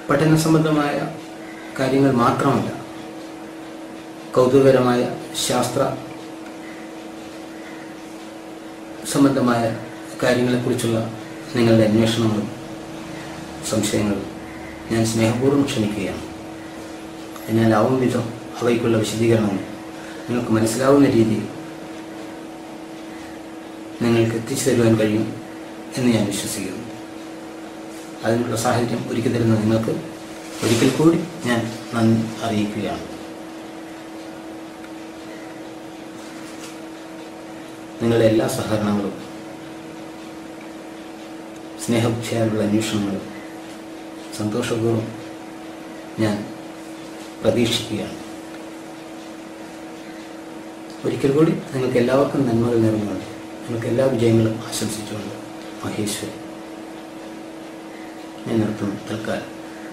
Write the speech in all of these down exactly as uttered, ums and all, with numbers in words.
പഠന സംബന്ധമായ കാര്യങ്ങൾ മാത്രമല്ല, കൗതുകകരമായ ശാസ്ത്ര സംബന്ധമായ കാര്യങ്ങളെക്കുറിച്ചുള്ള നിങ്ങളുടെ അന്വേഷണങ്ങളും സംശയങ്ങളും ഞാൻ സ്നേഹപൂർവ്വം ക്ഷണിക്കുകയാണ്. എന്നാലാവും വിധം അവയ്ക്കുള്ള വിശദീകരണങ്ങൾ നിങ്ങൾക്ക് മനസ്സിലാവുന്ന രീതിയിൽ നിങ്ങൾക്ക് എത്തിച്ചു തരുവാൻ കഴിയും എന്ന് ഞാൻ വിശ്വസിക്കുന്നു. അതിനുള്ള സാഹചര്യം ഒരുക്കി തരുന്ന നിങ്ങൾക്ക് ഒരിക്കൽ കൂടി ഞാൻ നന്ദി അറിയിക്കുകയാണ്. നിങ്ങളുടെ എല്ലാ സഹകരണങ്ങളും സ്നേഹബുദ്ധിയാലുള്ള അന്വേഷണങ്ങളും സന്തോഷപൂർവ്വം ഞാൻ പ്രതീക്ഷിക്കുകയാണ്. ഒരിക്കൽ കൂടി നിങ്ങൾക്ക് എല്ലാവർക്കും നന്മകൾ നേർന്നുകൊണ്ട് നിങ്ങൾക്ക് എല്ലാ വിജയങ്ങളും ആശംസിച്ചുകൊണ്ട് മഹേശ്വരി ഞാൻ നിർത്തുന്നു തൽക്കാലം.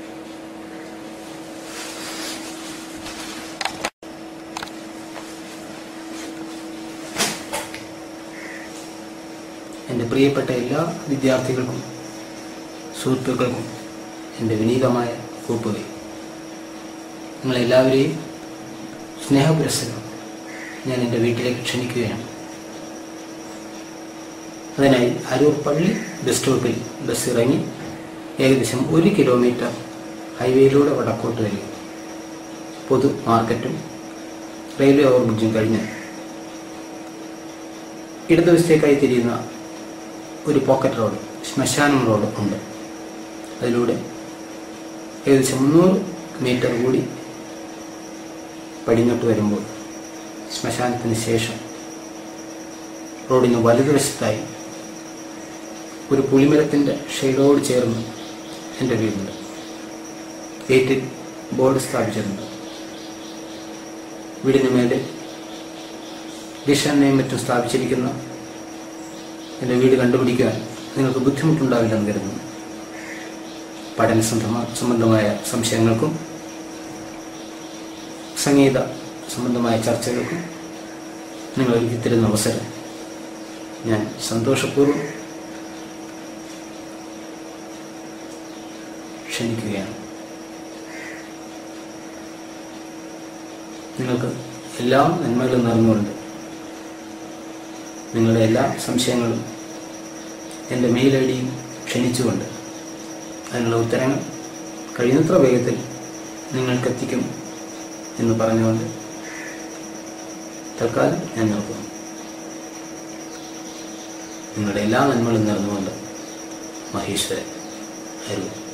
എൻ്റെ പ്രിയപ്പെട്ട എല്ലാ വിദ്യാർത്ഥികൾക്കും സുഹൃത്തുക്കൾക്കും എൻ്റെ വിനീതമായ കൂപ്പുകൈ. നിങ്ങളെല്ലാവരെയും സ്നേഹപുരസ്സരം ഞാൻ എൻ്റെ വീട്ടിലേക്ക് ക്ഷണിക്കുകയാണ്. അതിനായി അരൂർ പള്ളി ബസ് സ്റ്റോപ്പിൽ ബസ് ഇറങ്ങി ഏകദേശം ഒരു കിലോമീറ്റർ ഹൈവേയിലൂടെ വടക്കോട്ട് വരിക. പൊതു മാർക്കറ്റും റെയിൽവേ ഓവർബ്രിഡ്ജും കഴിഞ്ഞ് ഇടതുവശത്തേക്കായി തിരിയുന്ന ഒരു പോക്കറ്റ് റോഡ്, ശ്മശാനം റോഡ് ഉണ്ട്. അതിലൂടെ ഏകദേശം മുന്നൂറ് മീറ്റർ കൂടി പടിഞ്ഞോട്ട് വരുമ്പോൾ ശ്മശാനത്തിന് ശേഷം റോഡിന് വലതുവശത്തായി ഒരു പുളിമരത്തിൻ്റെ ഷെയ്ഡോട് ചേർന്ന് എൻ്റെ വീടുണ്ട്. ഗേറ്റിൽ ബോർഡ് സ്ഥാപിച്ചിട്ടുണ്ട്. വീടിന് മേലെ ഡിഷനെയും മറ്റും സ്ഥാപിച്ചിരിക്കുന്ന എൻ്റെ വീട് കണ്ടുപിടിക്കാൻ നിങ്ങൾക്ക് ബുദ്ധിമുട്ടുണ്ടാവില്ലെന്ന് കരുതുന്നു. പഠന സംബന്ധമായ സംശയങ്ങൾക്കും സംഗീത സംബന്ധമായ ചർച്ചകൾക്കും നിങ്ങൾ ഒരുക്കി തരുന്ന അവസരം ഞാൻ സന്തോഷപൂർവ്വം ക്ഷണിക്കുകയാണ്. നിങ്ങൾക്ക് എല്ലാ നന്മകളും നിറഞ്ഞുകൊണ്ട് നിങ്ങളുടെ എല്ലാ സംശയങ്ങളും എൻ്റെ മെയിൽ ഐ ഡിയും ക്ഷണിച്ചുകൊണ്ട് അതിനുള്ള ഉത്തരങ്ങൾ കഴിയുന്നത്ര വേഗത്തിൽ നിങ്ങൾക്കെത്തിക്കും എന്ന് പറഞ്ഞുകൊണ്ട് തൽക്കാലം ഞാൻ നിർത്തുന്നു. നിങ്ങളുടെ എല്ലാ നന്മകളും നിറഞ്ഞുകൊണ്ട് മഹേശ്വരൻ അരൂർ.